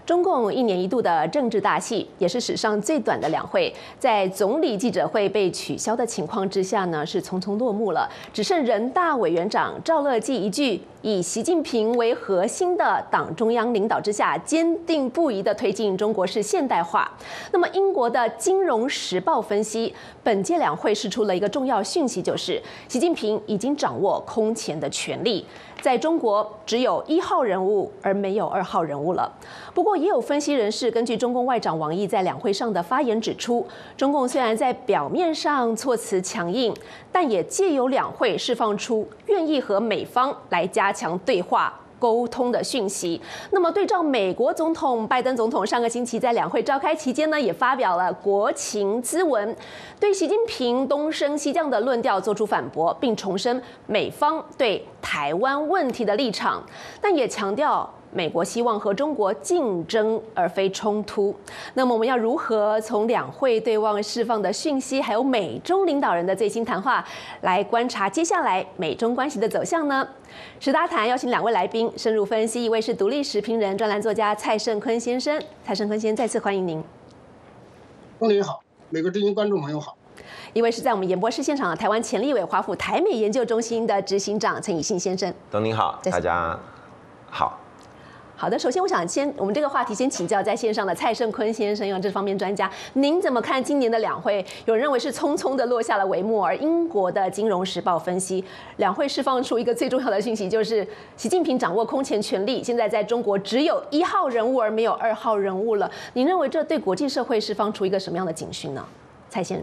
中共一年一度的政治大戏，也是史上最短的两会，在总理记者会被取消的情况之下呢，是匆匆落幕了。只剩人大委员长赵乐际一句以习近平为核心的党中央领导之下，坚定不移地推进中国式现代化。那么，英国的《金融时报》分析，本届两会释出了一个重要讯息，就是习近平已经掌握空前的权力。在中国，只有1号人物，而没有2号人物了。不过，也有分析人士根据中共外长王毅在两会上的发言指出，中共虽然在表面上措辞强硬，但也借由两会释放出愿意和美方来加强对话沟通的讯息。那么，对照美国总统拜登总统上个星期在两会召开期间呢，也发表了国情咨文，对习近平东升西降的论调做出反驳，并重申美方对台湾问题的立场，但也强调美国希望和中国竞争而非冲突。那么我们要如何从两会对外释放的讯息，还有美中领导人的最新谈话，来观察接下来美中关系的走向呢？十大谈邀请2位来宾深入分析，一位是独立时评人、专栏作家蔡胜坤先生。蔡胜坤先生，再次欢迎您。 东林好，美国之音观众朋友好。 一位是在我们演播室现场的台湾前立委华府台美研究中心的执行长陈以信先生。 东林好，大家好。 好的，首先我想我们这个话题先请教在线上的蔡胜坤先生，因为这方面专家，您怎么看今年的两会？有人认为是匆匆的落下了帷幕，而英国的《金融时报》分析，两会释放出一个最重要的讯息，就是习近平掌握空前权力，现在在中国只有1号人物而没有2号人物了。您认为这对国际社会释放出一个什么样的警讯呢？蔡先生，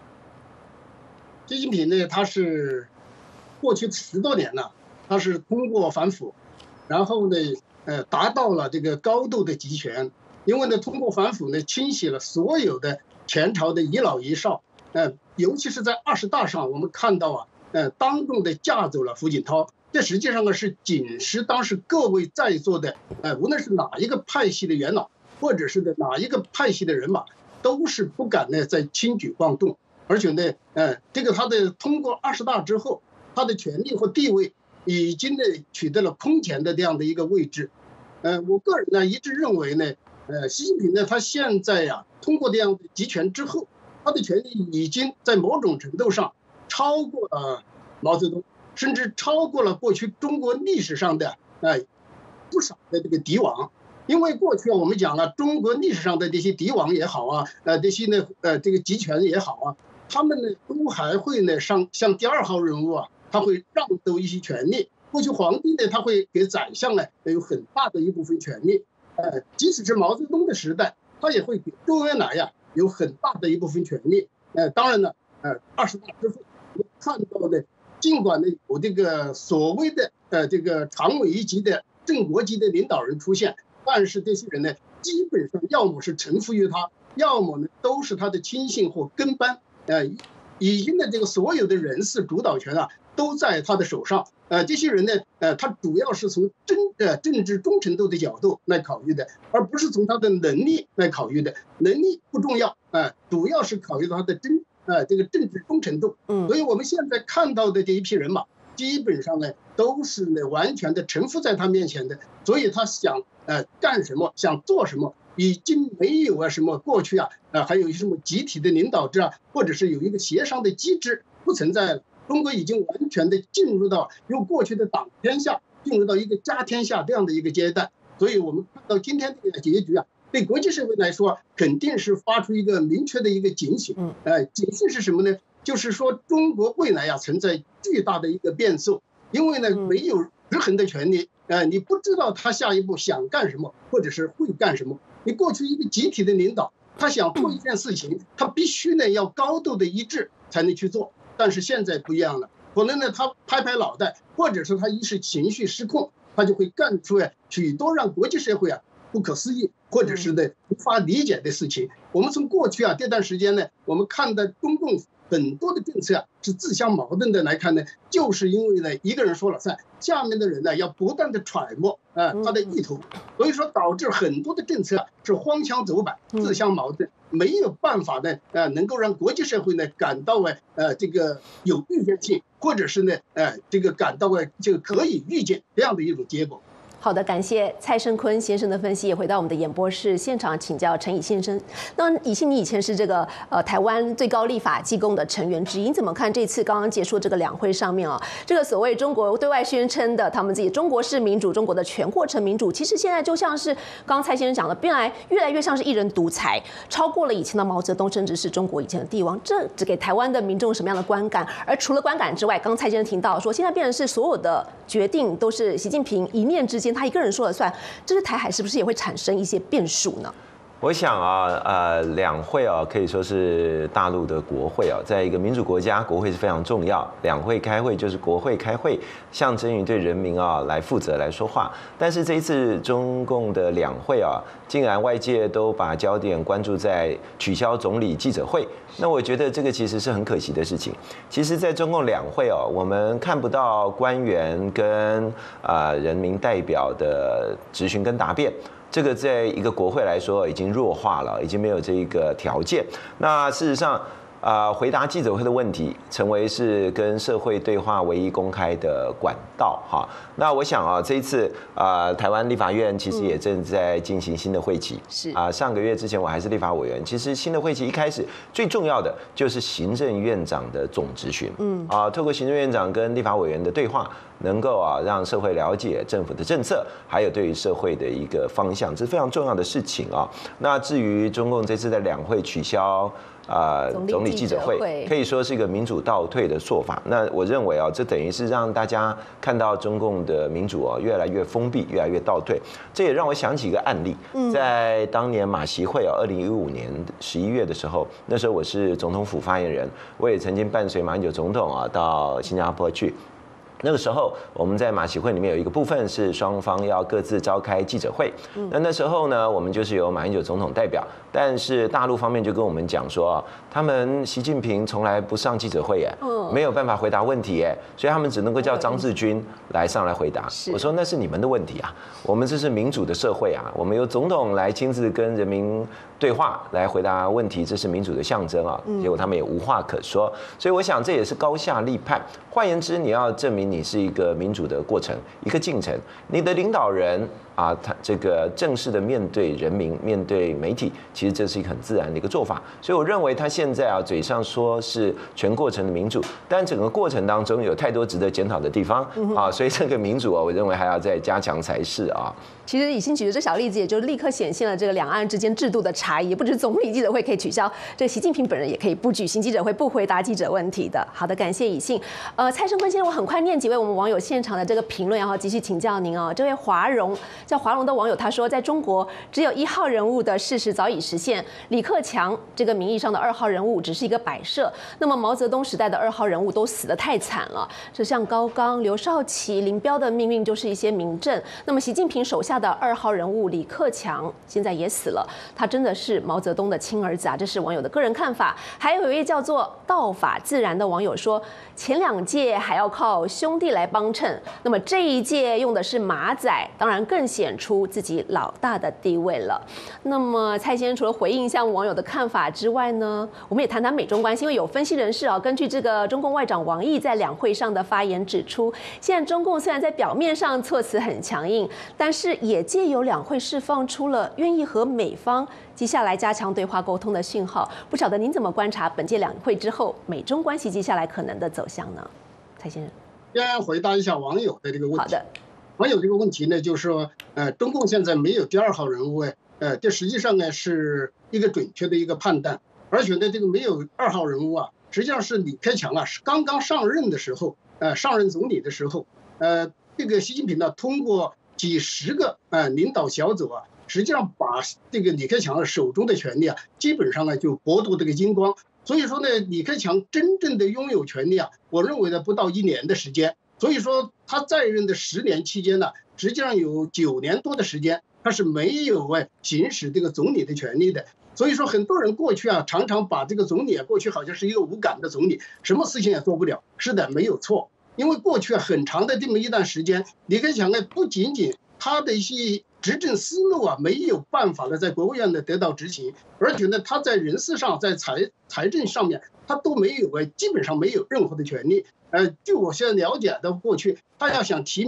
习近平呢，他是过去10多年了，他是通过反腐，然后呢，达到了这个高度的集权。因为呢，通过反腐呢，清洗了所有的前朝的遗老遗少，尤其是在20大上，我们看到当众的架走了胡锦涛。这实际上呢，是警示当时各位在座的，无论是哪一个派系的元老，或者是哪一个派系的人马，都是不敢呢再轻举妄动。而且呢，这个他的通过20大之后，他的权力和地位已经呢取得了空前的这样的一个位置。我个人呢一致认为呢，习近平呢他现在通过这样的集权之后，他的权力已经在某种程度上超过了毛泽东，甚至超过了过去中国历史上的不少的这个帝王。因为过去我们讲了，中国历史上的这些帝王也好这些呢这个集权也好他们呢都还会呢像第2号人物他会让渡一些权利。过去皇帝呢，他会给宰相呢有很大的一部分权利，即使是毛泽东的时代，他也会给周恩来有很大的一部分权利。当然了，20大之后我们看到的，尽管呢有这个所谓的这个常委一级的正国级的领导人出现，但是这些人呢，基本上要么是臣服于他，要么呢都是他的亲信或跟班，已经的这个所有的人事主导权都在他的手上。这些人呢，他主要是从政治忠诚度的角度来考虑的，而不是从他的能力来考虑的。能力不重要，主要是考虑他的这个政治忠诚度。所以我们现在看到的这一批人马，基本上呢都是呢完全的臣服在他面前的。所以他想干什么，想做什么，已经没有什么过去还有什么集体的领导制或者是有一个协商的机制不存在了。中国已经完全的进入到由过去的党天下进入到一个家天下这样的一个阶段。所以我们看到今天这个结局对国际社会来说肯定是发出一个明确的一个警醒。警醒是什么呢？就是说中国未来存在巨大的一个变数。因为呢没有制衡的权利，你不知道他下一步想干什么，或者是会干什么。你过去一个集体的领导，他想做一件事情，他必须呢要高度的一致才能去做。但是现在不一样了，可能呢他拍拍脑袋，或者是他一时情绪失控，他就会干出许多让国际社会不可思议，或者是呢无法理解的事情。我们从过去这段时间呢，我们看到中共很多的政策是自相矛盾的来看呢，就是因为呢一个人说了算，下面的人呢要不断的揣摩他的意图，所以说导致很多的政策是荒腔走板、自相矛盾，没有办法呢能够让国际社会呢感到这个有预见性，或者是呢这个感到就可以预见这样的一种结果。 好的，感谢蔡胜坤先生的分析，也回到我们的演播室现场请教陈以信先生。那以信，你以前是这个台湾最高立法机构的成员之一，你怎么看这次刚刚结束这个两会上面啊？这个所谓中国对外宣称的他们自己中国式民主，中国的全过程民主，其实现在就像是刚刚蔡先生讲的，越来越像是一人独裁，超过了以前的毛泽东，甚至是中国以前的帝王。这只给台湾的民众什么样的观感？而除了观感之外，刚蔡先生提到说，现在变成是所有的决定都是习近平一念之间。他一个人说了算，这是台海是不是也会产生一些变数呢？ 我想啊，两会啊，可以说是大陆的国会啊，在一个民主国家，国会是非常重要。两会开会就是国会开会，象征于对人民啊来负责来说话。但是这一次中共的两会啊，竟然外界都把焦点关注在取消总理记者会，那我觉得这个其实是很可惜的事情。其实，在中共两会啊，我们看不到官员跟人民代表的质询跟答辩。这个在一个国会来说已经弱化了，已经没有这个条件。那事实上，回答记者会的问题，成为是跟社会对话唯一公开的管道哈。那我想啊，这一次台湾立法院其实也正在进行新的会期。 是上个月之前我还是立法委员，其实新的会期一开始最重要的就是行政院长的总质询。透过行政院长跟立法委员的对话，能够让社会了解政府的政策，还有对于社会的一个方向，这是非常重要的事情啊。那至于中共这次在两会取消总理记者会，可以说是一个民主倒退的做法。那我认为这等于是让大家看到中共的民主越来越封闭，越来越倒退。这也让我想起一个案例，在当年马习会2015年11月的时候，那时候我是总统府发言人，我也曾经伴随马英九总统到新加坡去。那个时候，我们在马习会里面有一个部分是双方要各自召开记者会。那时候呢，我们就是由马英九总统代表，但是大陆方面就跟我们讲说，他们习近平从来不上记者会耶，没有办法回答问题耶，所以他们只能够叫张志军来上来回答。我说那是你们的问题啊，我们这是民主的社会啊，我们由总统来亲自跟人民对话来回答问题，这是民主的象征啊。结果他们也无话可说，所以我想这也是高下立判。换言之，你要证明你是一个民主的过程，一个进程，你的领导人他这个正式的面对人民、面对媒体，其实这是一个很自然的一个做法。所以我认为他现在嘴上说是全过程的民主，但整个过程当中有太多值得检讨的地方所以这个民主我认为还要再加强才是啊。 其实以信举的这小例子，也就立刻显现了这个两岸之间制度的差异，不止总理记者会可以取消，这个习近平本人也可以不举行记者会，不回答记者问题的。好的，感谢以信。蔡胜坤先生，我很快念几位我们网友现场的这个评论，然后继续请教您这位华荣叫华荣的网友他说，在中国只有1号人物的事实早已实现，李克强这个名义上的2号人物只是一个摆设。那么毛泽东时代的2号人物都死得太惨了，这像高岗、刘少奇、林彪的命运就是一些明证。那么习近平手下的2号人物李克强现在也死了，他真的是毛泽东的亲儿子啊，这是网友的个人看法。还有一位叫做道法自然的网友说，前2届还要靠兄弟来帮衬，那么这一届用的是马仔，当然更显出自己老大的地位了。那么蔡先生除了回应一下网友的看法之外呢，我们也谈谈美中关系，因为有分析人士根据这个中共外长王毅在两会上的发言指出，现在中共虽然在表面上措辞很强硬，但是也借由两会释放出了愿意和美方接下来加强对话沟通的讯号。不晓得您怎么观察本届两会之后美中关系接下来可能的走向呢？蔡先生， 先回答一下网友的这个问题。 好的， 网友这个问题呢，就是说，中共现在没有第2号人物，这实际上呢是一个准确的一个判断，而且呢，这个没有2号人物实际上是李克强是刚刚上任的时候，上任总理的时候，这个习近平呢通过几十个领导小组实际上把这个李克强手中的权力基本上呢就剥夺这个精光。所以说呢，李克强真正的拥有权力我认为呢不到1年的时间。所以说他在任的10年期间呢，实际上有9年多的时间他是没有行使这个总理的权利的。所以说很多人过去常常把这个总理过去好像是一个无感的总理，什么事情也做不了。是的，没有错。因为过去很长的这么一段时间，李克强不仅仅他的一些执政思路没有办法在国务院呢得到执行，而且呢他在人事上在财政上面他都没有基本上没有任何的权利。据我现在了解的，过去他要想提名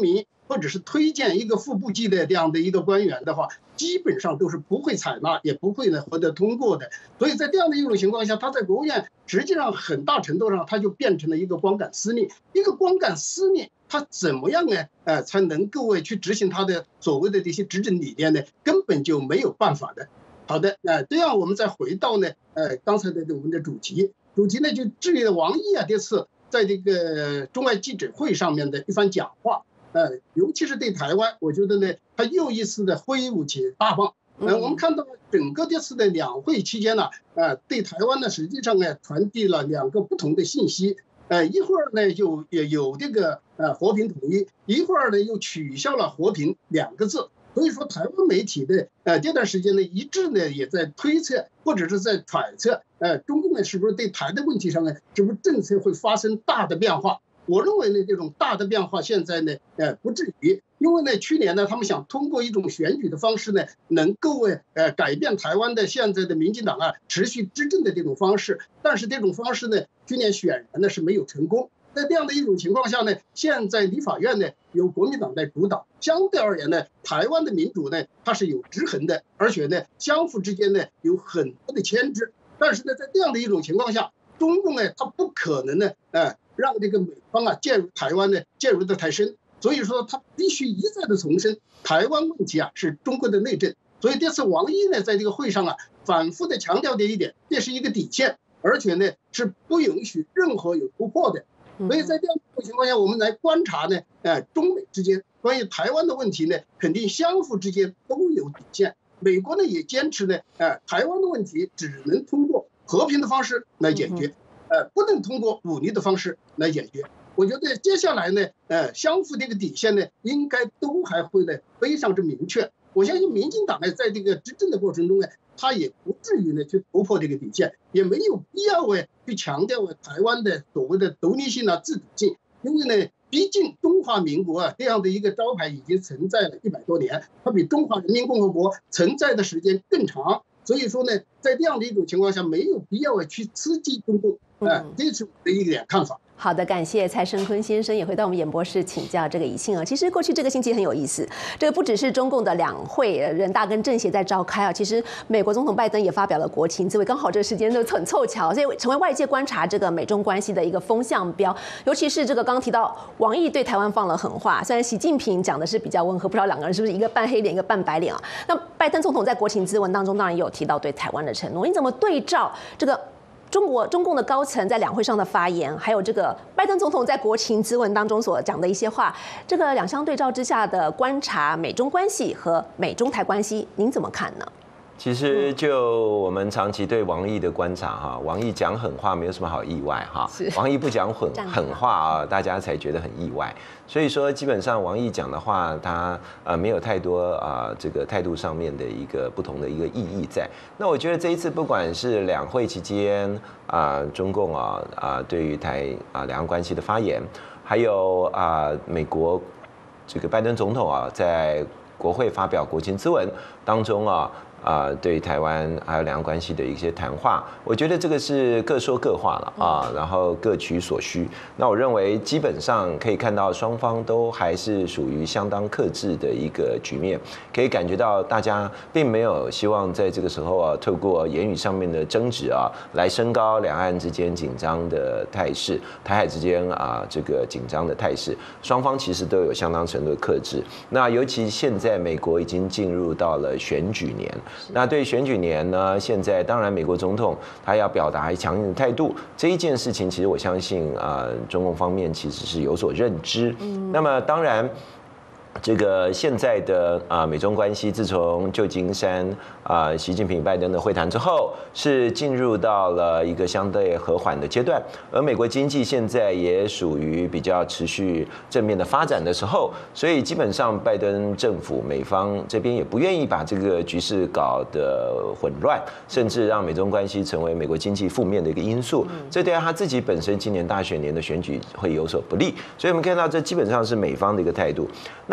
或者是推荐一个副部级的这样的一个官员的话，基本上都是不会采纳，也不会呢获得通过的。所以在这样的一种情况下，他在国务院实际上很大程度上他就变成了一个光杆司令。一个光杆司令，他怎么样呢？才能够去执行他的所谓的这些执政理念呢？根本就没有办法的。好的，这样我们再回到呢，刚才的我们的主题呢就至于王毅啊这次在这个中外记者会上面的一番讲话，尤其是对台湾，我觉得呢，他又一次的挥舞起大棒。我们看到整个这次的两会期间呢，对台湾呢实际上呢传递了2个不同的信息。一会儿呢有这个和平统一，一会儿呢又取消了和平2个字。所以说，台湾媒体的这段时间呢，一致呢也在推测或者是在揣测，中共呢是不是对台的问题上呢，是不是政策会发生大的变化？我认为呢，这种大的变化现在呢，不至于，因为呢，去年呢，他们想通过一种选举的方式呢，能够改变台湾的现在的民进党啊持续执政的这种方式，但是这种方式呢，去年显然呢是没有成功。在这样的一种情况下呢，现在立法院呢由国民党在主导，相对而言呢，台湾的民主呢它是有制衡的，而且呢相互之间呢有很多的牵制。但是呢，在这样的一种情况下，中共呢它不可能呢让这个美方啊介入台湾呢介入的太深，所以说他必须一再的重申，台湾问题啊是中国的内政。所以这次王毅呢在这个会上啊反复的强调这一点，这是一个底线，而且呢是不允许任何有突破的。所以在这样的情况下，我们来观察呢，中美之间关于台湾的问题呢，肯定相互之间都有底线。美国呢也坚持呢，台湾的问题只能通过和平的方式来解决，不能通过武力的方式来解决。我觉得接下来呢，相互这个底线呢，应该都还会呢非常之明确。我相信民进党呢，在这个执政的过程中呢，他也不至于呢去突破这个底线，也没有必要去强调台湾的所谓的独立性啊、自主性，因为呢，毕竟中华民国啊这样的一个招牌已经存在了100多年，它比中华人民共和国存在的时间更长，所以说呢，在这样的一种情况下，没有必要去刺激中共，这是我的一点看法。 好的，感谢蔡胜坤先生也回到我们演播室请教这个宜兴啊。其实过去这个星期很有意思，这个不只是中共的两会，人大跟政协在召开啊，其实美国总统拜登也发表了国情咨文，刚好这个时间就很凑巧，所以成为外界观察这个美中关系的一个风向标。尤其是这个刚刚提到王毅对台湾放了狠话，虽然习近平讲的是比较温和，不知道两个人是不是一个扮黑脸一个扮白脸啊？那拜登总统在国情咨文当中当然也有提到对台湾的承诺，你怎么对照这个中共的高层在两会上的发言，还有这个拜登总统在国情咨文当中所讲的一些话，这个两相对照之下的观察美中关系和美中台关系，您怎么看呢？ 其实就我们长期对王毅的观察哈，王毅讲狠话没有什么好意外哈，王毅不讲狠话啊，大家才觉得很意外。所以说基本上王毅讲的话，他没有太多这个态度上面的一个不同的一个意义在。那我觉得这一次不管是两会期间中共对于两岸关系的发言，还有美国这个拜登总统在国会发表国情咨文当中对台湾还有两岸关系的一些谈话，我觉得这个是各说各话了然后各取所需。那我认为基本上可以看到双方都还是属于相当克制的一个局面，可以感觉到大家并没有希望在这个时候透过言语上面的争执来升高两岸之间紧张的态势，台海之间这个紧张的态势，双方其实都有相当程度的克制。那尤其现在美国已经进入到了选举年。那对选举年呢，现在当然美国总统他要表达强硬的态度，这一件事情其实我相信中共方面其实是有所认知。那么当然这个现在的美中关系，自从旧金山习近平拜登的会谈之后，是进入到了一个相对和缓的阶段，而美国经济现在也属于比较持续正面的发展的时候，所以基本上拜登政府美方这边也不愿意把这个局势搞得混乱，甚至让美中关系成为美国经济负面的一个因素，这对他自己本身今年大选年的选举会有所不利，所以我们看到这基本上是美方的一个态度。那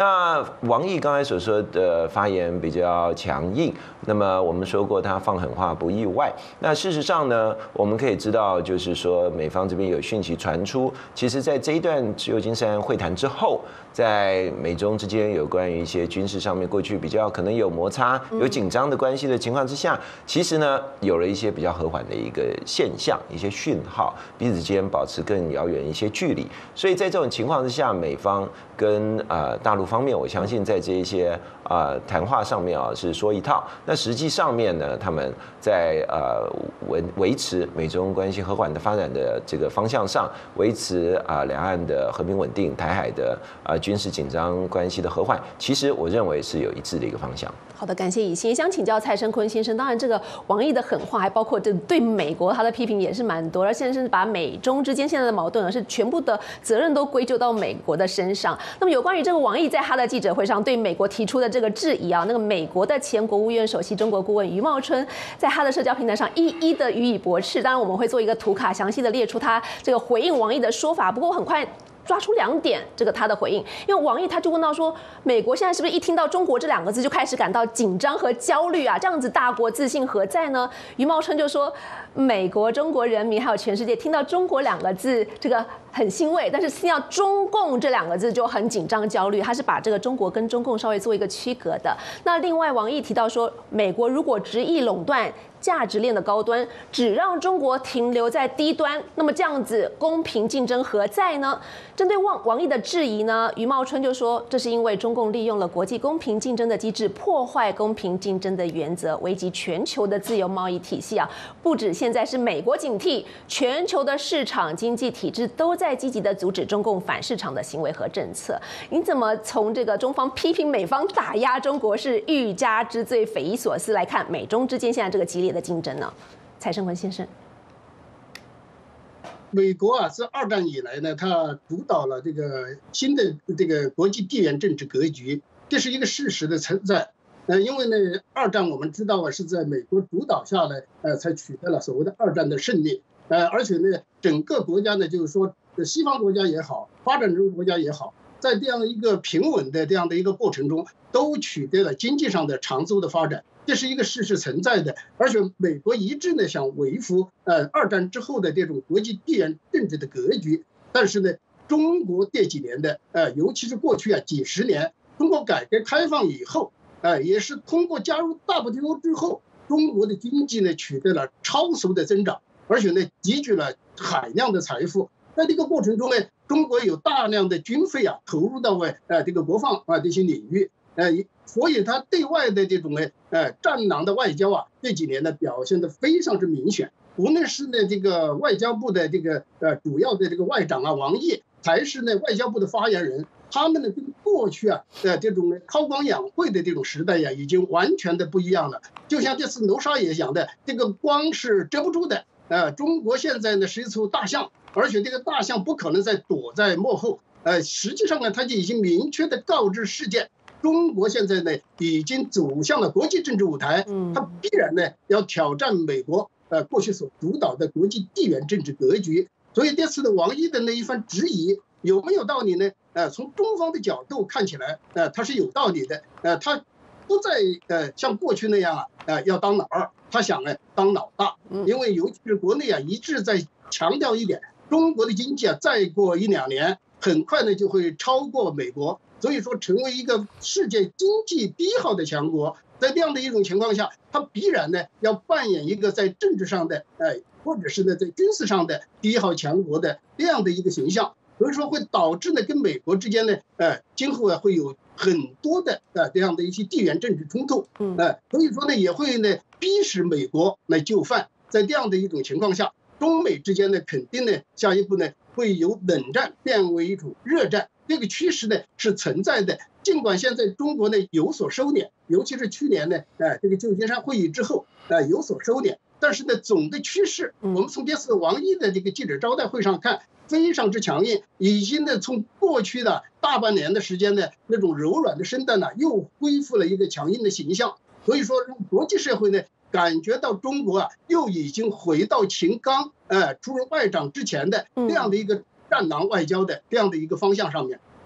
那王毅刚才所说的发言比较强硬，那么我们说过他放狠话不意外。那事实上呢，我们可以知道，就是说美方这边有讯息传出，其实在这一段旧金山会谈之后，在美中之间有关于一些军事上面过去比较可能有摩擦、有紧张的关系的情况之下，其实呢有了一些比较和缓的一个现象，一些讯号，彼此间保持更遥远一些距离。所以在这种情况之下，美方跟大陆方面，我相信在这一些谈话上面是说一套，那实际上面呢，他们在维持美中关系和缓的发展的这个方向上，维持两岸的和平稳定、台海的军事紧张关系的和缓，其实我认为是有一致的一个方向。 好的，感谢以欣。也想请教蔡生坤先生，当然这个王毅的狠话，还包括这对美国他的批评也是蛮多，而现在甚至把美中之间现在的矛盾呢，是全部的责任都归咎到美国的身上。那么有关于这个王毅在他的记者会上对美国提出的这个质疑啊，那个美国的前国务院首席中国顾问余茂春在他的社交平台上一一的予以驳斥。当然我们会做一个图卡，详细的列出他这个回应王毅的说法。不过很快抓出2点，这个他的回应，因为王毅他就问到说，美国现在是不是一听到中国这2个字就开始感到紧张和焦虑啊？这样子大国自信何在呢？余茂春就说，美国、中国人民还有全世界听到中国2个字，这个很欣慰，但是听到中共这2个字就很紧张焦虑。他是把这个中国跟中共稍微做一个区隔的。那另外王毅提到说，美国如果执意垄断价值链的高端，只让中国停留在低端，那么这样子公平竞争何在呢？针对王毅的质疑呢，余茂春就说，这是因为中共利用了国际公平竞争的机制，破坏公平竞争的原则，危及全球的自由贸易体系啊！不止现在是美国警惕，全球的市场经济体制都在积极的阻止中共反市场的行为和政策。你怎么从这个中方批评美方打压中国是欲加之罪、匪夷所思来看美中之间现在这个激烈的竞争呢？蔡生坤先生。 美国自2战以来呢，它主导了这个新的这个国际地缘政治格局，这是一个事实的存在。因为呢，2战我们知道是在美国主导下呢，才取得了所谓的2战的胜利。而且呢，整个国家呢，就是说西方国家也好，发展中国家也好，在这样一个平稳的这样的一个过程中，都取得了经济上的长足的发展。这是一个事实存在的，而且美国一直呢想维护2战之后的这种国际地缘政治的格局，但是呢，中国这几年的尤其是过去几十年，中国改革开放以后，也是通过加入 WTO 之后，中国的经济呢取得了超速的增长，而且呢积聚了海量的财富。在这个过程中呢，中国有大量的军费投入到这个国防这些领域。所以他对外的这种战狼的外交这几年呢表现得非常之明显。无论是呢这个外交部的这个主要的这个外长王毅，还是呢外交部的发言人，他们呢跟过去这种韬光养晦的这种时代已经完全的不一样了。就像这次卢沙也讲的，这个光是遮不住的。中国现在呢是一头大象，而且这个大象不可能再躲在幕后。实际上呢，他就已经明确的告知世界。中国现在呢已经走向了国际政治舞台，它必然呢要挑战美国过去所主导的国际地缘政治格局。所以这次的王毅的那一番质疑有没有道理呢？从中方的角度看起来，它是有道理的。他不再像过去那样要当老二，他想当老大。因为尤其是国内一直在强调一点，中国的经济再过1-2年，很快呢就会超过美国。所以说，成为一个世界经济第1号的强国，在这样的一种情况下，它必然呢要扮演一个在政治上的或者是呢在军事上的第1号强国的这样的一个形象。所以说会导致呢跟美国之间呢今后会有很多的这样的一些地缘政治冲突。所以说呢也会呢逼使美国来就范。在这样的一种情况下，中美之间呢肯定呢下一步呢会由冷战变为一种热战。这个趋势呢是存在的，尽管现在中国呢有所收敛，尤其是去年呢，这个旧金山会议之后，有所收敛，但是呢，总的趋势，我们从这次王毅的这个记者招待会上看，非常之强硬，已经呢从过去的大半年的时间呢，那种柔软的身段呢，又恢复了一个强硬的形象，所以说让国际社会呢感觉到中国又已经回到秦刚出任外长之前的这样的一个战狼外交的这样的一个方向上面。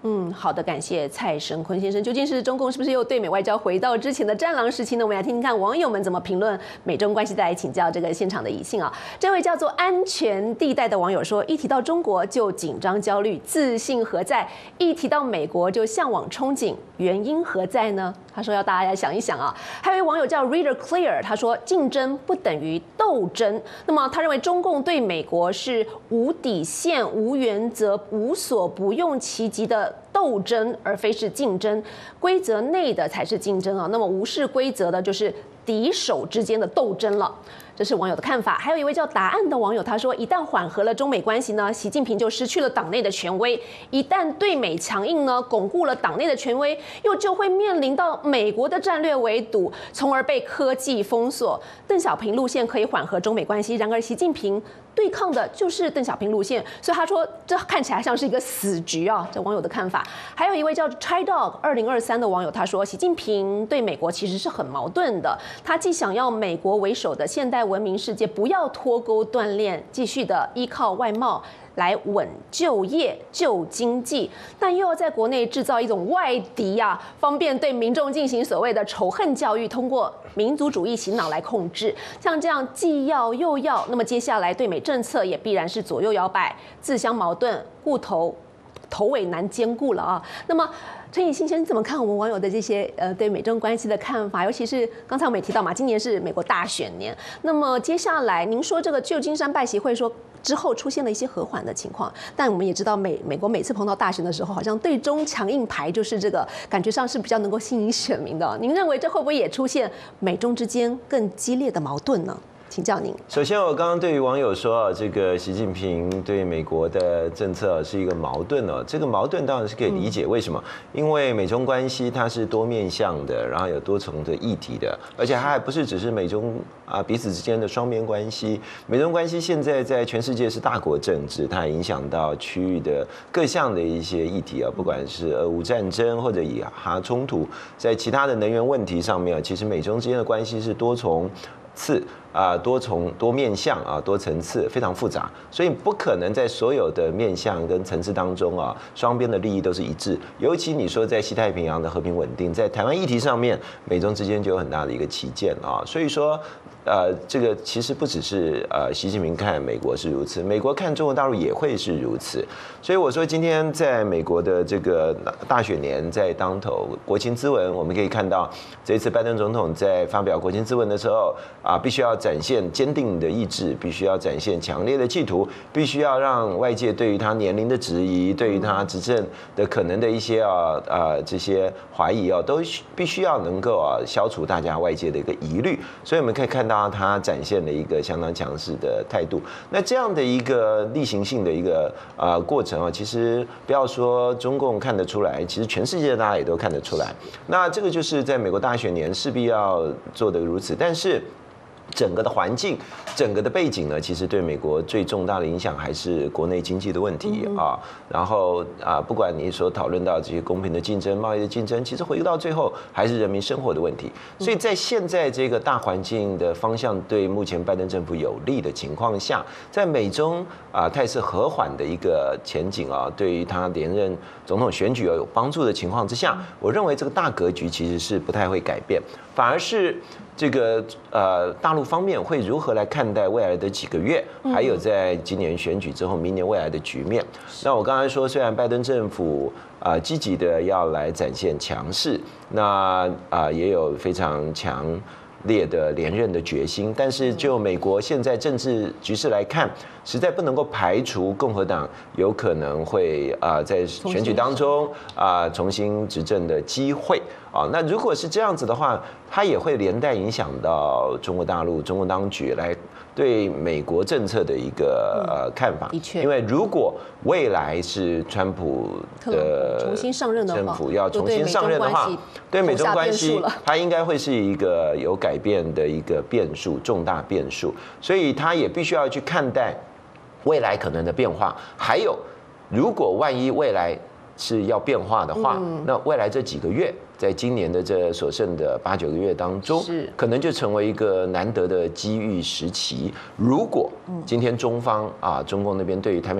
好的，感谢蔡生坤先生。究竟是中共是不是又对美外交回到之前的战狼时期呢？我们来听听看网友们怎么评论美中关系，再来请教这个现场的宜兴啊。这位叫做安全地带的网友说，一提到中国就紧张焦虑，自信何在？一提到美国就向往憧憬，原因何在呢？他说要大家来想一想啊。还有一位网友叫 Reader Clear， 他说竞争不等于斗争。那么他认为中共对美国是无底线、无原则、无所不用其极的斗争，而非是竞争。规则内的才是竞争啊。那么无视规则的，就是敌手之间的斗争了。这是网友的看法。还有一位叫答案的网友，他说，一旦缓和了中美关系呢，习近平就失去了党内的权威；一旦对美强硬呢，巩固了党内的权威，就会面临到美国的战略围堵，从而被科技封锁。邓小平路线可以缓和中美关系，然而习近平对抗的就是邓小平路线，所以他说这看起来像是一个死局啊。这网友的看法。还有一位叫 Chai Dog 2023的网友，他说，习近平对美国其实是很矛盾的，他既想要美国为首的现代文明世界不要脱钩断链，继续的依靠外贸来稳就业、救经济，但又要在国内制造一种外敌啊，方便对民众进行所谓的仇恨教育，通过民族主义洗脑来控制。像这样既要又要，那么接下来对美政策也必然是左右摇摆、自相矛盾、顾头尾难兼顾了啊。那么陈以信先生怎么看我们网友的这些对美中关系的看法？尤其是刚才我们也提到嘛，今年是美国大选年，那么接下来您说这个旧金山拜习会说之后出现了一些和缓的情况，但我们也知道美国每次碰到大选的时候，好像对中强硬牌就是这个感觉上是比较能够吸引选民的。您认为这会不会也出现美中之间更激烈的矛盾呢？请教您。 首先，我刚刚对于网友说，这个习近平对美国的政策是一个矛盾哦。这个矛盾当然是可以理解，为什么？因为美中关系它是多面向的，然后有多重的议题的，而且它还不是只是美中彼此之间的双边关系。美中关系现在在全世界是大国政治，它影响到区域的各项的一些议题啊，不管是俄乌战争或者以哈冲突，在其他的能源问题上面，其实美中之间的关系是多重次多面向多层次，非常复杂，所以不可能在所有的面向跟层次当中双边的利益都是一致。尤其你说在西太平洋的和平稳定，在台湾议题上面，美中之间就有很大的一个歧见所以说。这个其实不只是习近平看美国是如此，美国看中国大陆也会是如此。所以我说，今天在美国的这个大选年在当头，国情咨文我们可以看到，这一次拜登总统在发表国情咨文的时候必须要展现坚定的意志，必须要展现强烈的企图，必须要让外界对于他年龄的质疑，对于他执政的可能的一些这些怀疑都必须要能够消除大家外界的一个疑虑。所以我们可以看到。他展现了一个相当强势的态度。那这样的一个例行性的一个过程其实不要说中共看得出来，其实全世界大家也都看得出来。那这个就是在美国大选年势必要做得如此，但是。整个的环境，整个的背景呢，其实对美国最重大的影响还是国内经济的问题然后不管你所讨论到这些公平的竞争、贸易的竞争，其实回到最后还是人民生活的问题。所以在现在这个大环境的方向对目前拜登政府有利的情况下，在美中态势和缓的一个前景对于他连任总统选举有帮助的情况之下，我认为这个大格局其实是不太会改变，反而是这个大陆方面会如何来看待未来的几个月，还有在今年选举之后，明年未来的局面。那我刚才说，虽然拜登政府积极的要来展现强势，那也有非常强烈的连任的决心，但是就美国现在政治局势来看，实在不能够排除共和党有可能会在选举当中重新执政的机会那如果是这样子的话，它也会连带影响到中国大陆、中国当局来对美国政策的一个看法。 的确， 因为如果未来是川普的重新上任的话， 政府要重新上任的话，对美中关系，它应该会是一个有改变的一个变数，重大变数。所以它也必须要去看待未来可能的变化。还有，如果万一未来是要变化的话，那未来这几个月，在今年的这所剩的8、9个月当中，可能就成为一个难得的机遇时期。如果今天中方中共那边对于台美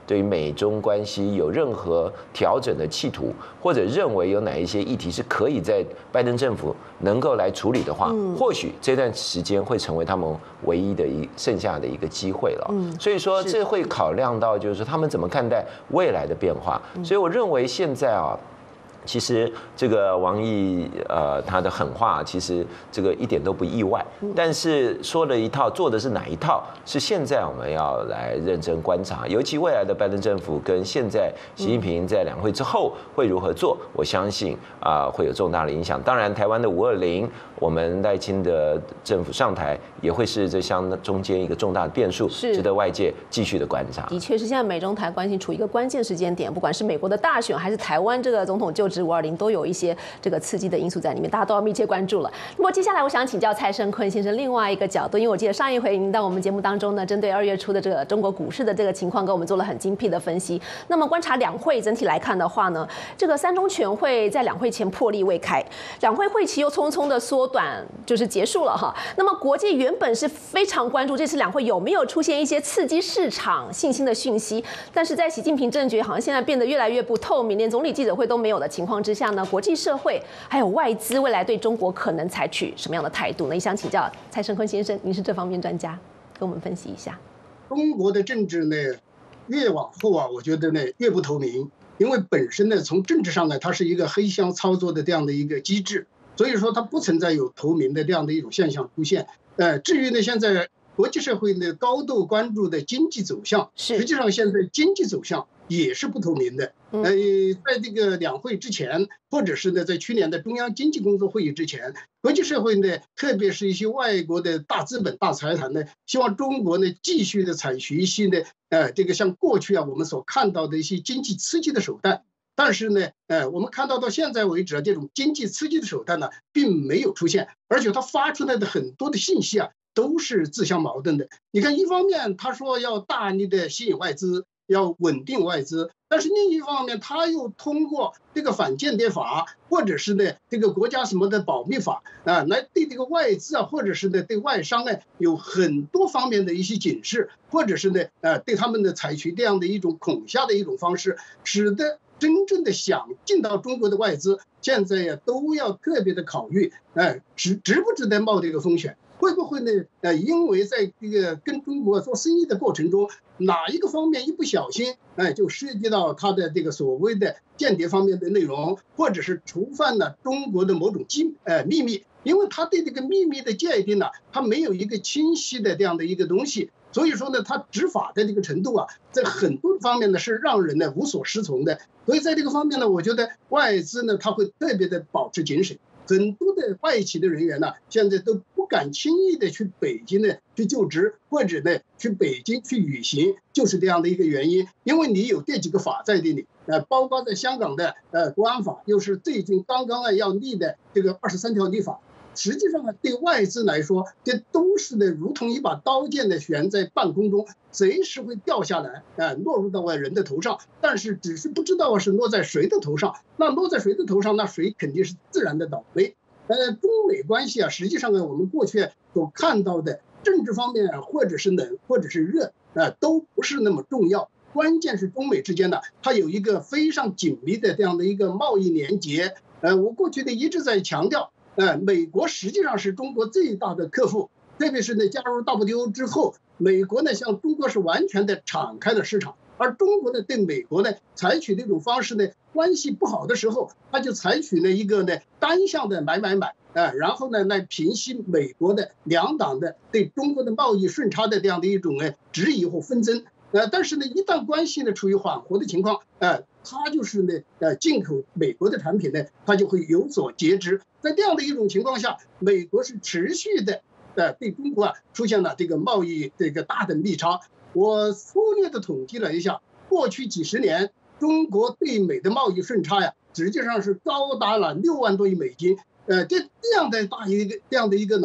对于美中关系有任何调整的企图，或者认为有哪一些议题是可以在拜登政府能够来处理的话，或许这段时间会成为他们唯一的剩下的一个机会了。所以说这会考量到就是说他们怎么看待未来的变化。所以我认为现在啊。其实这个王毅他的狠话，其实这个一点都不意外。但是说了一套，做的是哪一套，是现在我们要来认真观察。尤其未来的拜登政府跟现在习近平在两会之后会如何做，我相信会有重大的影响。当然，台湾的520，我们赖清德政府上台也会是这中间一个重大的变数，值得外界继续的观察。 的确是，现在美中台关系处于一个关键时间点，不管是美国的大选，还是台湾这个总统就职520，都有一些这个刺激的因素在里面，大家都要密切关注了。那么接下来我想请教蔡胜坤先生另外一个角度，因为我记得上一回您到我们节目当中呢，针对2月初的这个中国股市的这个情况，跟我们做了很精辟的分析。那么观察两会整体来看的话呢，这个3中全会在两会前破例未开，两会会期又匆匆的缩短，就是结束了哈。那么国际原本是非常关注这次两会有没有出现一些刺激市场信心的讯息，但是在习近平政局好像现在变得越来越不透明，连总理记者会都没有的情况之下呢，国际社会还有外资未来对中国可能采取什么样的态度呢？也想请教蔡胜坤先生，您是这方面专家，跟我们分析一下。 中国的政治呢，越往后啊，我觉得呢越不透明，因为本身呢从政治上呢，它是一个黑箱操作的这样的一个机制，所以说它不存在有透明的这样的一种现象出现。至于呢现在国际社会呢高度关注的经济走向，实际上现在经济走向也是不透明的。在这个两会之前，或者是呢在去年的中央经济工作会议之前，国际社会呢，特别是一些外国的大资本、大财团呢，希望中国呢继续的采取一些呢，这个像过去啊我们所看到的一些经济刺激的手段。但是呢，我们看到现在为止啊，这种经济刺激的手段呢，并没有出现，而且它发出来的很多的信息啊，都是自相矛盾的。你看，一方面他说要大力的吸引外资，要稳定外资，但是另一方面他又通过这个反间谍法，或者是呢这个国家什么的保密法啊，来对这个外资啊，或者是呢对外商呢有很多方面的一些警示，或者是呢对他们呢采取这样的一种恐吓的一种方式，使得真正的想进到中国的外资，现在呀都要特别的考虑，值不值得冒这个风险？会不会呢？因为在这个跟中国做生意的过程中，哪一个方面一不小心，就涉及到他的这个所谓的间谍方面的内容，或者是触犯了中国的某种秘密，因为他对这个秘密的界定呢，他没有一个清晰的这样的一个东西，所以说呢，他执法的这个程度啊，在很多方面呢是让人呢无所适从的。所以在这个方面呢，我觉得外资呢，他会特别的保持谨慎。很多的外企的人员呢，现在都不敢轻易的去北京呢去就职，或者呢去北京去旅行，就是这样的一个原因。因为你有这几个法在这里，包括在香港的国安法，又是最近刚刚要立的这个23条立法。实际上呢，对外资来说，这都是呢，如同一把刀剑的悬在半空中，随时会掉下来，落入到人的头上。但是只是不知道是落在谁的头上。那落在谁的头上，那谁肯定是自然的倒霉。中美关系啊，实际上呢，我们过去所看到的政治方面，或者是冷，或者是热，都不是那么重要。关键是中美之间呢，它有一个非常紧密的这样的一个贸易连结。我过去呢一直在强调。美国实际上是中国最大的客户，特别是呢加入 WTO 之后，美国呢向中国是完全的敞开了市场，而中国呢对美国呢采取这种方式呢，关系不好的时候，他就采取了一个呢单向的买，然后呢来平息美国的两党的对中国的贸易顺差的这样的一种质疑或纷争。但是呢，一旦关系呢处于缓和的情况，它就是呢，进口美国的产品呢，它就会有所节制。在这样的一种情况下，美国是持续的，对中国出现了这个贸易这个大的逆差。我粗略的统计了一下，过去几十年，中国对美的贸易顺差呀，实际上是高达了6万多亿美金。这样的一个老板，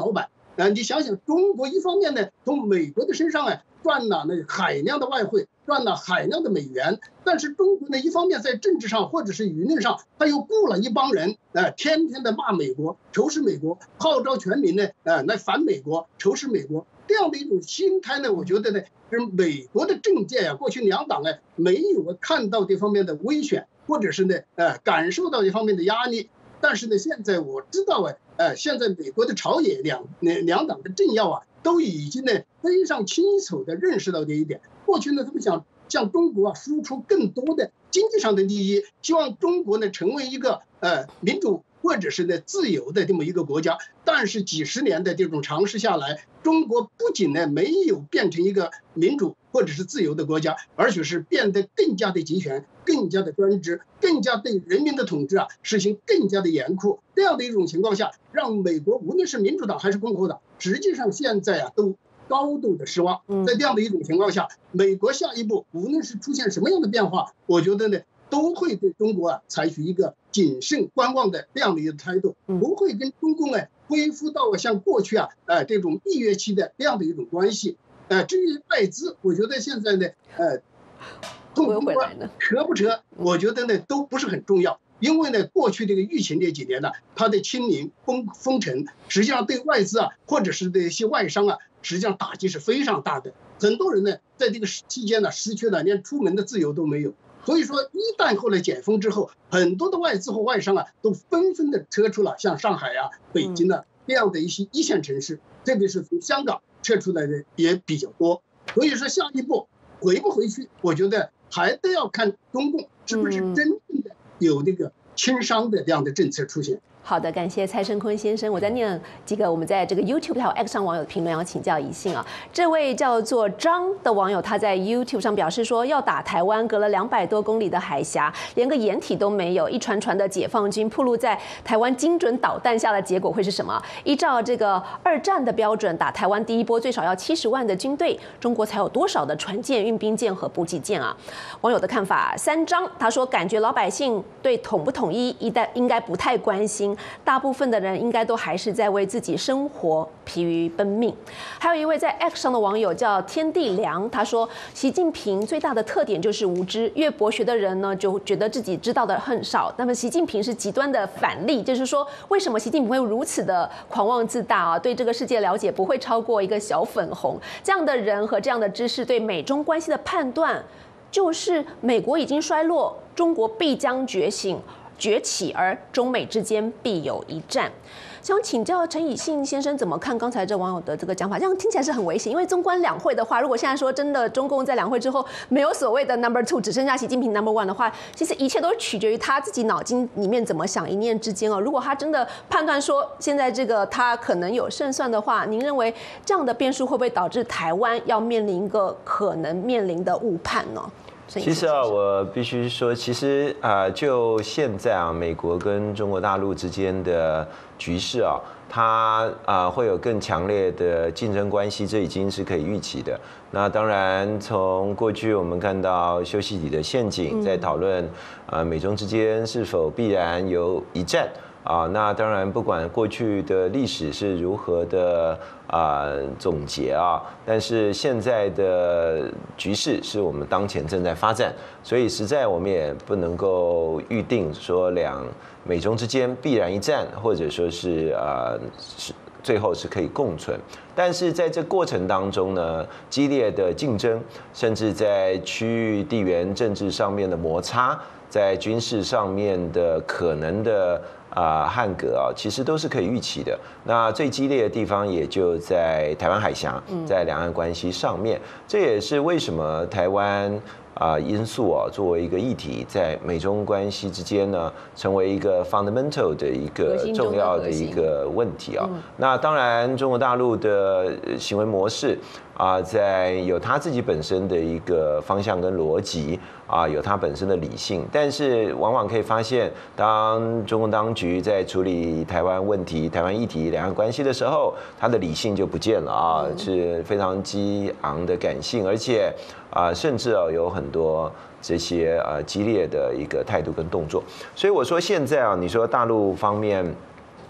你想想，中国一方面呢，从美国的身上赚了那海量的外汇，赚了海量的美元，但是中国呢，一方面在政治上或者是舆论上，他又雇了一帮人，天天的骂美国，仇视美国，号召全民呢，来反美国，仇视美国。这样的一种心态呢，我觉得呢，是美国的政界过去两党没有看到这方面的危险，或者是呢，感受到这方面的压力。但是呢，现在我知道现在美国的朝野两党的政要都已经呢非常清楚的认识到这一点。过去呢，他们想向中国输出更多的经济上的利益，希望中国呢成为一个民主或者是呢自由的这么一个国家。但是几十年的这种尝试下来，中国不仅呢没有变成一个民主或者是自由的国家，而且是变得更加的集权，更加的专制，更加对人民的统治实行更加的严酷。这样的一种情况下，让美国无论是民主党还是共和党，实际上现在都高度的失望。在这样的一种情况下，美国下一步无论是出现什么样的变化，我觉得呢都会对中国采取一个谨慎观望的这样的一个态度，不会跟中共恢复到像过去这种蜜月期的这样的一种关系。至于外资，我觉得现在呢中国扯不扯，我觉得呢都不是很重要。因为呢，过去这个疫情这几年它的清零封城，实际上对外资或者是对一些外商实际上打击是非常大的。很多人呢，在这个期间失去了连出门的自由都没有。所以说，一旦后来解封之后，很多的外资和外商都纷纷的撤出了像上海北京这样的一些一线城市，特别是从香港撤出来的也比较多。所以说，下一步回不回去，我觉得还得要看中共是不是真正的有这个轻商的这样的政策出现。 好的，感谢蔡胜坤先生。我在念几个我们在这个 YouTube 还有 X 上网友的评论，要请教宜信这位叫做张的网友，他在 YouTube 上表示说，要打台湾，隔了200多公里的海峡，连个掩体都没有，一船船的解放军暴露在台湾精准导弹下的结果会是什么？依照这个2战的标准，打台湾第一波最少要70万的军队，中国才有多少的船舰、运兵舰和补给舰网友的看法，3张他说，感觉老百姓对统不统一应该不太关心。大部分的人应该都还是在为自己生活疲于奔命。还有一位在 X 上的网友叫天地良，他说习近平最大的特点就是无知，越博学的人呢就觉得自己知道的很少。那么习近平是极端的反例，就是说为什么习近平会如此的狂妄自大对这个世界了解不会超过一个小粉红？这样的人和这样的知识对美中关系的判断，就是美国已经衰落，中国必将崛起，而中美之间必有一战。想请教陈以信先生怎么看刚才这网友的这个讲法？这样听起来是很危险，因为中观两会的话，如果现在说真的中共在两会之后没有所谓的 No.2， 只剩下习近平 No.1 的话，其实一切都取决于他自己脑筋里面怎么想，一念之间如果他真的判断说现在这个他可能有胜算的话，您认为这样的变数会不会导致台湾要面临一个可能面临的误判呢？ 其实我必须说，其实就现在美国跟中国大陆之间的局势它会有更强烈的竞争关系，这已经是可以预期的。那当然，从过去我们看到修昔底的陷阱，在讨论美中之间是否必然有一战。那当然，不管过去的历史是如何的总结但是现在的局势是我们当前正在发展，所以实在我们也不能够预定说美中之间必然一战，或者说是最后是可以共存。但是在这过程当中呢，激烈的竞争，甚至在区域地缘政治上面的摩擦，在军事上面的可能的汉格其实都是可以预期的。那最激烈的地方也就在台湾海峡，在两岸关系上面。这也是为什么台湾因素作为一个议题，在美中关系之间呢，成为一个 fundamental 的一个重要的一个问题那当然，中国大陆的行为模式在有它自己本身的一个方向跟逻辑有它本身的理性，但是往往可以发现，当中共当局在处理台湾问题、台湾议题、两岸关系的时候，它的理性就不见了是非常激昂的感性，而且甚至有很多这些激烈的一个态度跟动作。所以我说现在你说大陆方面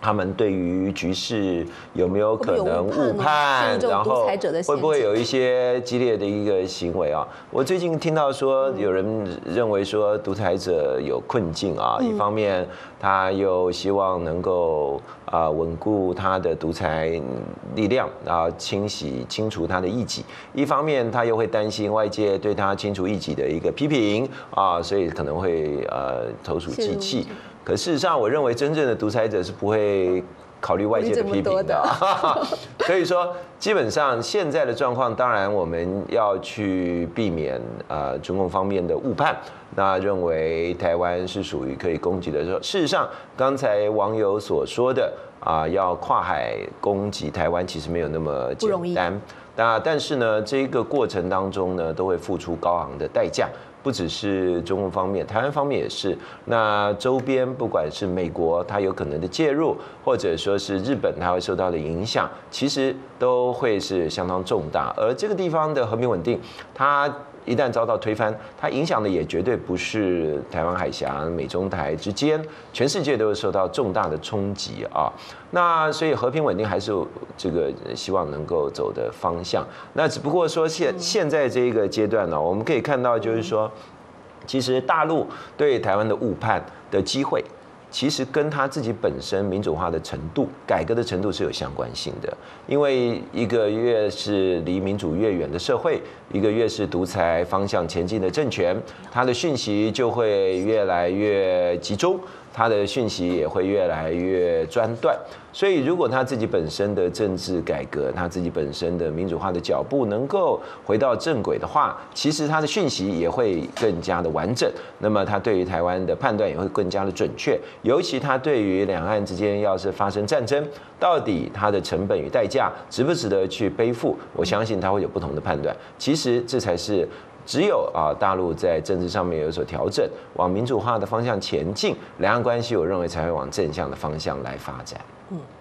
他们对于局势有没有可能误判，然后会不会有一些激烈的一个行为啊？我最近听到说，有人认为说独裁者有困境啊，一方面他又希望能够稳固他的独裁力量啊，清除他的异己；一方面他又会担心外界对他清除异己的一个批评啊，所以可能会投鼠忌器。可事实上，我认为真正的独裁者是不会考虑外界的批评的。所以说，基本上现在的状况，当然我们要去避免中共方面的误判，那认为台湾是属于可以攻击的时候。事实上，刚才网友所说的要跨海攻击台湾，其实没有那么简单。但是呢，这个过程当中呢，都会付出高昂的代价。不只是中共方面，台湾方面也是。那周边不管是美国，它有可能的介入，或者说是日本，它会受到的影响，其实都会是相当重大。而这个地方的和平稳定，它一旦遭到推翻，它影响的也绝对不是台湾海峡、美中台之间，全世界都会受到重大的冲击啊。那所以和平稳定还是这个希望能够走的方向。那只不过说现在这一个阶段呢，我们可以看到就是说，其实大陆对台湾的误判的机会，其实跟他自己本身民主化的程度、改革的程度是有相关性的。因为一个越是离民主越远的社会，一个越是独裁方向前进的政权，它的讯息就会越来越集中，它的讯息也会越来越专断。所以，如果他自己本身的政治改革，他自己本身的民主化的脚步能够回到正轨的话，其实他的讯息也会更加的完整。那么，他对于台湾的判断也会更加的准确。尤其他对于两岸之间要是发生战争，到底它的成本与代价值不值得去背负？我相信他会有不同的判断。其实，这才是。只有大陆在政治上面有所调整，往民主化的方向前进，两岸关系我认为才会往正向的方向来发展。